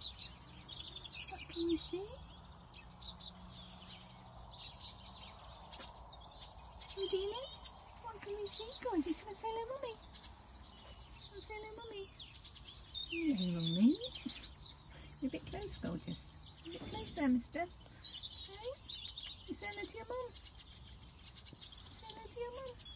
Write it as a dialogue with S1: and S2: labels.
S1: What can you see? Medina, what can we see? Go on, just want to say hello, Mummy. Want to say hello, Mummy? Hello, Mummy. You're a bit close, gorgeous. A bit close there, mister. Hey? You say hello to your mum? Say hello to your mum.